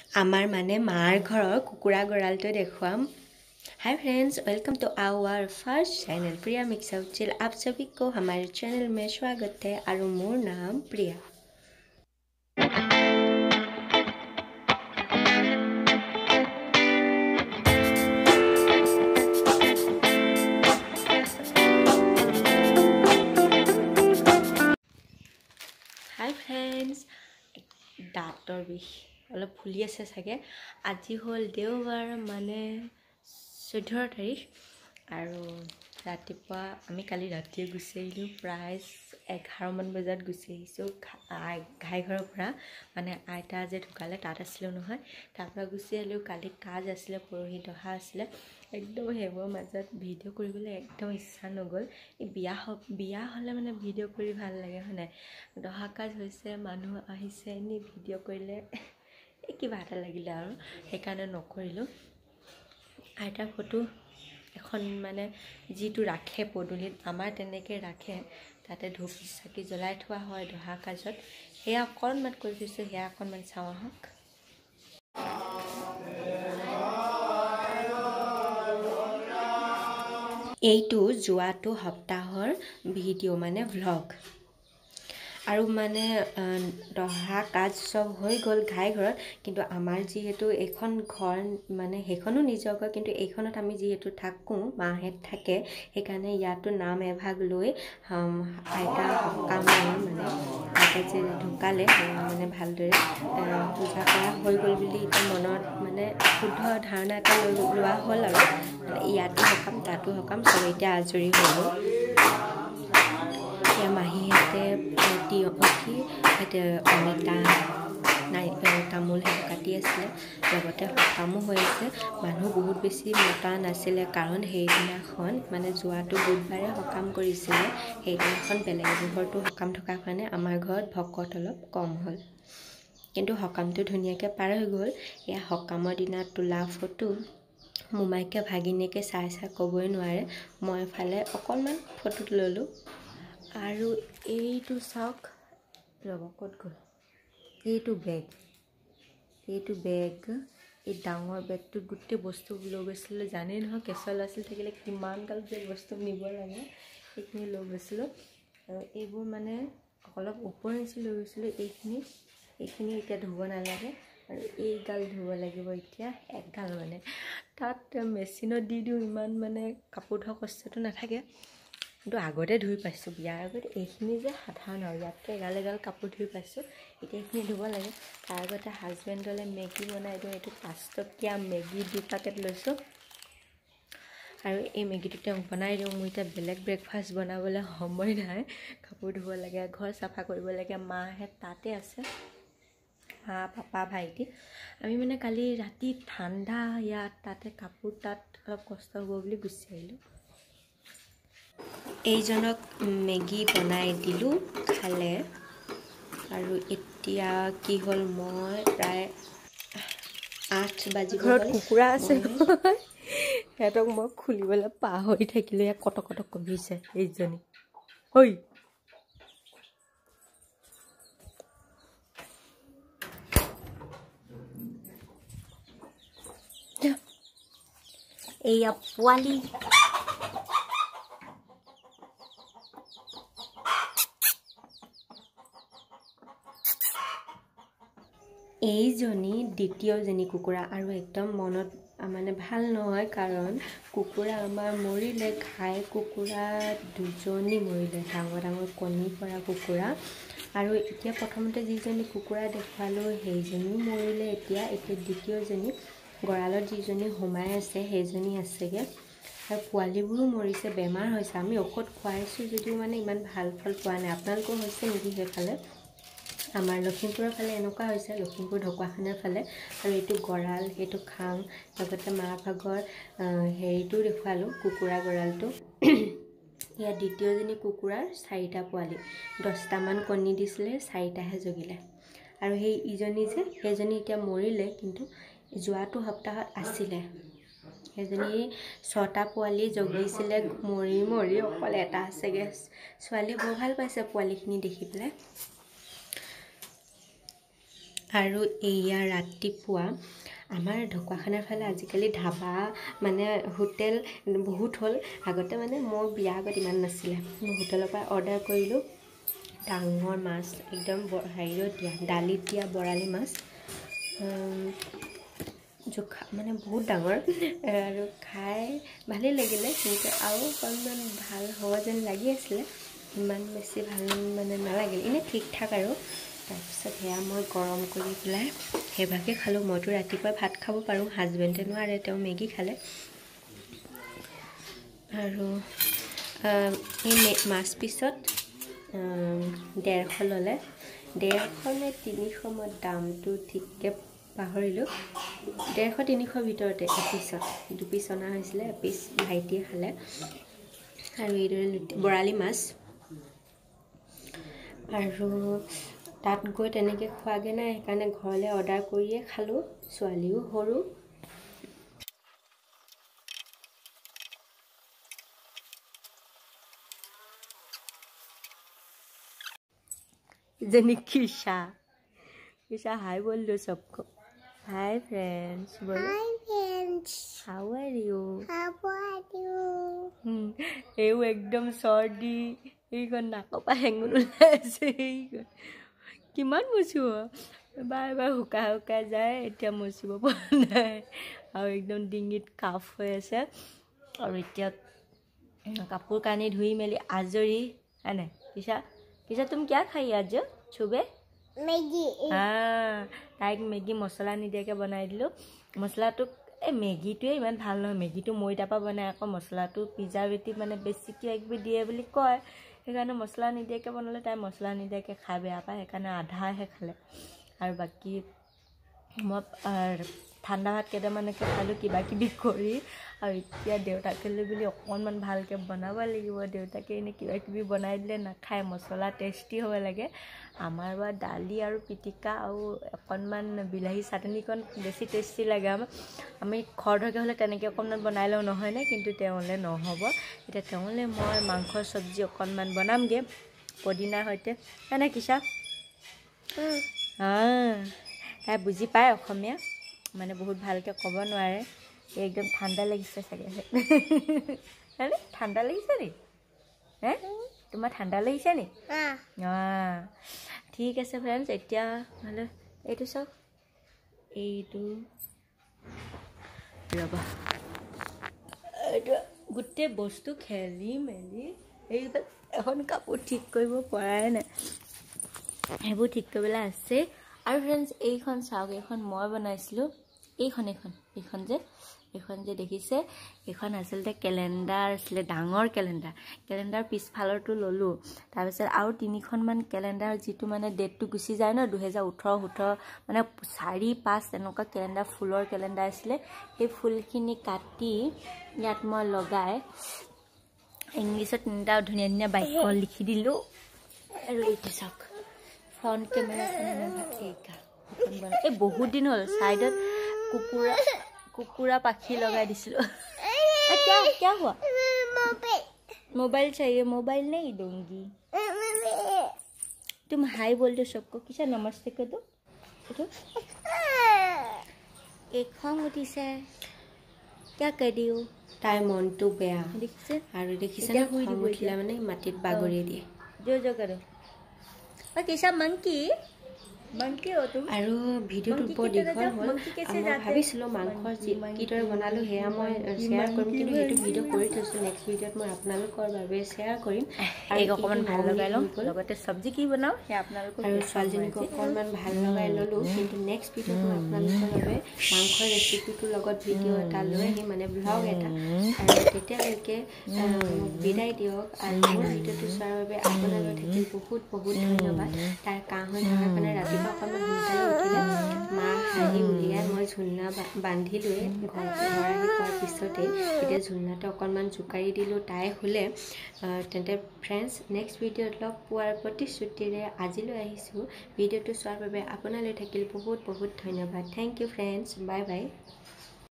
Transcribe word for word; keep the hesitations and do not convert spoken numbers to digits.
आमार माने मार घৰৰ कुकुरा गरालটো देखुৱাম। Hi friends, welcome to our first channel Priya mixer उचिल। आप सभी को हमारे चैनल में स्वागत है और मोर नाम प्रिया। हाय फ्रेंड्स, दाँतर बिष अलप फुली আছে চাগে। আজি হল দেওবাৰ মানে চৈধ্য তাৰিখ আৰু ৰাতিপুৱা আমি কালি ৰাতিয়ে গুচি আহিলোঁ। প্ৰায় এঘাৰ মান বজাত গুচি আহিছোঁ ঘাই ঘৰৰ পৰা, মানে আইতা যে ঢুকালে তাত আছিলোঁ নহয়, তাৰ পৰা গুচি আহিলোঁ। কালি কাজ আছিলে, পৰহি দহা আছিলে। একদম সেইবোৰৰ মাজত ভিডিঅ' কৰিবলৈ একদম ইচ্ছা নগ'ল। এই বিয়া বিয়া হ'লে মানে ভিডিঅ' কৰি ভাল লাগে হয় নাই। দহা কাজ হৈছে, মানুহ আহিছে, এনেই ভিডিঅ' কৰিলে কিবা এটা লাগিলে আৰু সেইকাৰণে নকৰিলোঁ। আইতাৰ ফটো এখন মানে যিটো ৰাখে পদূলিত, আমাৰ তেনেকৈ ৰাখে, তাতে ধূপ চাকি জ্বলাই থোৱা হয় দহা কাজত। সেয়া অকণমান কৰি থৈছোঁ, সেয়া অকণমান চাওঁ আহক। এইটো যোৱাটো সপ্তাহৰ ভিডিঅ' মানে ভ্লগ। আৰু মানে দহা কাজ চব হৈ গ'ল ঘাই ঘৰত, কিন্তু আমাৰ যিহেতু এইখন ঘৰ মানে সেইখনো নিজৰ ঘৰ, কিন্তু এইখনত আমি যিহেতু থাকোঁ, মাহেঁত থাকে, সেইকাৰণে ইয়াতো নাম এভাগ লৈ আইতা সকামৰ মানে আইতা যে ঢুকালে মানে ভালদৰে পূজা কৰা হৈ গ'ল বুলি এতিয়া মনত মানে শুদ্ধ ধাৰণা এটা লৈ লোৱা হ'ল। আৰু ইয়াতো সকাম তাতো সকাম চব এতিয়া আজৰি হৈ গ'ল। এতিয়া মাহীহঁতে তিয়ঁহী অমিতা নাই তামোল সেইটো কাটি আছিলে, লগতে সকামো হৈ আছে। মানুহ বহুত বেছি মতা নাছিলে, কাৰণ সেইদিনাখন মানে যোৱাটো বুধবাৰে সকাম কৰিছিলে, সেইদিনাখন বেলেগ ঘৰতো সকাম থকাৰ কাৰণে আমাৰ ঘৰত ভকত অলপ কম হ'ল। কিন্তু সকামটো ধুনীয়াকৈ পাৰ হৈ গ'ল। এয়া সকামৰ দিনা তোলা ফটো। মোমাইকে ভাগিনীয়েকে চাই চাই ক'বই নোৱাৰে। মই এফালে অকণমান ফটোত ল'লোঁ। আৰু এইটো চাওক, ৰ'ব ক'ত গ'ল এইটো বেগ, এইটো বেগ এই ডাঙৰ বেগটোত গোটেই বস্তু লৈ গৈছিলোঁ। জানেই নহয়, কেঁচুৱা ল'ৰা ছোৱালী থাকিলে কিমান গাল যে বস্তু নিব লাগে, সেইখিনি লৈ গৈছিলোঁ। আৰু এইবোৰ মানে অলপ ওপৰ নিচি লৈ গৈছিলোঁ। এইখিনি এইখিনি এতিয়া ধুব নালাগে, আৰু এইগাল ধুব লাগিব এতিয়া একগাল। মানে তাত মেচিনত দি দিওঁ, ইমান মানে কাপোৰ ধোৱা কষ্টটো নাথাকে। কিন্তু আগতে ধুই পাইছোঁ, বিয়াৰ আগত এইখিনি যে সাধাৰণ আৰু ইয়াতকৈ এগাল এগাল কাপোৰ ধুই পাইছোঁ। এতিয়া এইখিনি ধুব লাগে। তাৰ আগতে হাজবেণ্ডলৈ মেগী বনাই দিওঁ। এইটো পাঁচ টকীয়া মেগী দুই পেকেট লৈছোঁ, আৰু এই মেগীটো তেওঁক বনাই দিওঁ। মোৰ এতিয়া বেলেগ ব্ৰেকফাষ্ট বনাবলৈ সময় নাই। কাপোৰ ধুব লাগে, ঘৰ চাফা কৰিব লাগে। মাহঁত তাতে আছে, মা পাপা ভাইটি। আমি মানে কালি ৰাতি ঠাণ্ডা ইয়াত, তাতে কাপোৰ তাত অলপ কষ্ট হ'ব বুলি গুচি আহিলোঁ। এইজনক মেগী বনাই দিলোঁ, খালে। আৰু এতিয়া কি হ'ল, মই প্ৰায় আঠ বাজিব ঘৰত কুকুৰা আছে নহয়, সিহঁতক মই খুলিবলৈ পাহৰি থাকিলোঁ। ইয়াক কটক কটক কমিছে এইজনী। ঐ এইয়া পোৱালি। এইজনী দ্বিতীয়জনী কুকুৰা, আৰু একদম মনত মানে ভাল নহয়, কাৰণ কুকুৰা আমাৰ মৰিলে। ঘাই কুকুৰা দুজনী মৰিলে, ডাঙৰ ডাঙৰ কণী পৰা কুকুৰা। আৰু এতিয়া প্ৰথমতে যিজনী কুকুৰা দেখুৱালোঁ সেইজনীও মৰিলে। এতিয়া এতিয়া দ্বিতীয়জনী গঁৰালত যিজনী সোমাই আছে সেইজনী আছেগৈ, আৰু পোৱালিবোৰো মৰিছে, বেমাৰ হৈছে। আমি ঔষধ খুৱাইছোঁ যদিও মানে ইমান ভাল ফল পোৱা নাই। আপোনালোকৰ হৈছে নেকি সেইফালে? আমাৰ লখিমপুৰৰ ফালে এনেকুৱা হৈছে, লখিমপুৰ ঢকুৱাখানাৰ ফালে। আৰু এইটো গঁৰাল, সেইটো খাং, লগতে মাৰ ভাগৰ হেৰিটো দেখুৱালোঁ, কুকুৰা গঁৰালটো। ইয়াত দ্বিতীয়জনী কুকুৰাৰ চাৰিটা পোৱালি, দহটামান কণী দিছিলে, চাৰিটাহে জগিলে। আৰু সেই ইজনী যে সেইজনী এতিয়া মৰিলে, কিন্তু যোৱাটো সপ্তাহত আছিলে। সেইজনী ছটা পোৱালি জগিছিলে, মৰি মৰি অকল এটা আছেগৈ। ছোৱালীয়ে বৰ ভাল পাইছে পোৱালিখিনি দেখি পেলাই। আৰু এয়া ৰাতিপুৱা আমাৰ ঢকুৱাখানাৰ ফালে আজিকালি ধাবা মানে হোটেল বহুত হ'ল আগতে মানে মোৰ বিয়া আগত ইমান নাছিলে মই হোটেলৰ পৰা অৰ্ডাৰ কৰিলোঁ ডাঙৰ মাছ একদম হেৰিত দিয়া দালিত দিয়া বৰালি মাছ জোখা মানে বহুত ডাঙৰ আৰু খাই ভালেই লাগিলে কিন্তু আৰু অকণমান ভাল হ'ব যেন লাগি আছিলে ইমান বেছি ভাল মানে নালাগিল এনেই ঠিক ঠাক আৰু তাৰপিছত সেয়া মই গৰম কৰি পেলাই সেইভাগে খালোঁ মইতো ৰাতিপুৱা ভাত খাব পাৰোঁ হাজবেণ্ডে নোৱাৰে তেওঁ মেগী খালে আৰু এই মাছ পিছত ডেৰশ ল'লে ডেৰশ নে তিনিশ মই দামটো ঠিককৈ পাহৰিলোঁ ডেৰশ তিনিশ ভিতৰতে এপিছত দুপিচ অনা হৈছিলে এপিচ ভাইটিয়ে খালে আৰু এইদৰে বৰালি মাছ আৰু তাত গৈ তেনেকৈ খোৱাগৈ নাই সেইকাৰণে ঘৰলৈ অৰ্ডাৰ কৰিয়ে খালোঁ ছোৱালীও সৰু जनी किशा किशा हाय बोल दो सबको हाय फ्रेंड्स बोलो hi friends how are you how are you हम एउ एकदम सर्दी এইখন নাকপা হেঙুল ওলাইছে এইখন কিমান মুচিব বাই বাই হুকা হুকা যায় এতিয়া মুচিব পৰা নাই আৰু একদম ডিঙিত কাফ হৈ আছে আৰু এতিয়া কাপোৰ কানি ধুই মেলি আজৰি আনে কিশা किशा तुम क्या खाई आज सुबह मैगी हाँ ताइक मैगी मसला निदियाके बनाई दिलो मसलाটো ए मैगीটো ইমান ভাল নহয় मैगीটো ময়দা পা বনাই আকৌ মসলাটো প্ৰিজাৰভেটিভ মানে বেছি কিবা কিবি দিয়ে বুলি কয় সেইকাৰণে মসলা নিদিয়াকে বনালে তাই মসলা নিদিয়াকে খাই বেয়া পায় সেইকাৰণে আধাহে খালে আৰু বাকি মই ঠাণ্ডা ভাত কেইটামানকে খালোঁ কিবা কিবি কৰি আৰু এতিয়া দেউতাকে লৈ বুলি অকণমান ভালকৈ বনাব লাগিব দেউতাকে এনে কিবা কিবি বনাই দিলে নাখায় মছলা টেষ্টি হ'ব লাগে আমাৰ বা দালি আৰু পিটিকা আৰু অকণমান বিলাহী চাটনিকণ বেছি টেষ্টি লাগে আমাৰ আমি খৰধৰকৈ হ'লে তেনেকৈ অকণমান বনাই লওঁ নহয়নে কিন্তু তেওঁলৈ নহ'ব এতিয়া তেওঁলৈ মই মাংসৰ চব্জি অকণমান বনামগৈ পদিনাৰ সৈতে এনে কিশা অঁ তাই বুজি পায় অসমীয়া মানে বহুত ভালকৈ ক'ব নোৱাৰে एकदम ঠাণ্ডা লাগিছে চাগে হয়নে ঠাণ্ডা লাগিছে নি হে তোমাৰ ঠাণ্ডা লাগিছে নি অঁ ঠিক আছে ফ্ৰেণ্ডছ এতিয়া ভালে এইটো চাওক এইটো ৰবা এইটো গোটেই বস্তু খেলি মেলি এই এখন কাপোৰ ঠিক কৰিব পৰাই নাই সেইবোৰ ঠিক কৰিবলৈ আছে আৰু ফ্ৰেণ্ডছ এইখন চাওক এইখন মই বনাইছিলোঁ এইখন এইখন এইখন যে এইখন যে দেখিছে এইখন আচলতে কেলেণ্ডাৰ আছিলে ডাঙৰ কেলেণ্ডাৰ কেলেণ্ডাৰ পিছফালৰটো ল'লোঁ তাৰপিছত আৰু তিনিখনমান কেলেণ্ডাৰ যিটো মানে ডেটটো গুচি যায় ন দুহেজাৰ ওঠৰ সোতৰ মানে চাৰি পাঁচ এনেকুৱা কেলেণ্ডাৰ ফুলৰ কেলেণ্ডাৰ আছিলে সেই ফুলখিনি কাটি ইয়াত মই লগাই ইংলিছত তিনিটা ধুনীয়া ধুনীয়া বাক্য লিখি দিলোঁ আৰু এইটো চাওক ফ্ৰণ্ট কেমেৰাখন এইকা এই বহুত দিন হ'ল ছাইডত কুকুৰা कुकुरा पाखी लगा दिसिलो क्या क्या हुआ मोबाइल मोबाइल चाहिए मोबाइल नहीं दूंगी तुम हाय बोल दो सबको किसा नमस्ते कर दो तो एक खंग उठिसे क्या कर दियो ताई मन तो बेया देखिसे आरो देखिसे ना खंग उठिला माने माटित बागरी दिए जो जो करो और किसा मंकी मंकी हो तुम আৰু ভিডিওটো বৰ দীঘল হ'ল আমি ভাবিছিলোঁ মাংসৰ কিদৰে বনালোঁ সেয়া মই শ্বেয়াৰ কৰিম কিন্তু সেইটো ভিডিও কৰি থৈছোঁ নেক্সট ভিডিওত মই আপোনালোকৰ বাবে শ্বেয়াৰ কৰিম আৰু অকণমান ভাল লগাই লওঁ লগতে চব্জি কি বনাওঁ সেয়া আপোনালোকৰ আৰু ছোৱালীজনীক অকণমান ভাল লগাই ল'লোঁ কিন্তু নেক্সট ভিডিওত মই আপোনালোকৰ বাবে মাংসৰ ৰেচিপিটোৰ লগত ভিডিও এটা লৈ আহিম মানে ব্লগ এটা আৰু তেতিয়ালৈকে বিদায় দিয়ক আৰু মোৰ ভিডিওটো চোৱাৰ বাবে আপোনালোক থাকিল বহুত বহুত ধন্যবাদ তাৰ কাহ হৈ থকাৰ কাৰণে ৰাতি অকণমান সোনকালে উঠিলে মাৰ হাঁহি উলিয়াই মই ঝুলনা বান্ধিলোৱে ঘৰ ঘৰ আহি পোৱাৰ পিছতেই এতিয়া ঝুলনাটো অকণমান জোকাৰি দিলোঁ তাই শুলে তেন্তে ফ্ৰেণ্ডছ নেক্সট ভিডিঅ'ত লগ পোৱাৰ প্ৰতিশ্ৰুতিৰে আজিলৈ আহিছোঁ ভিডিঅ'টো চোৱাৰ বাবে আপোনালৈ থাকিল বহুত বহুত ধন্যবাদ thank you friends bye by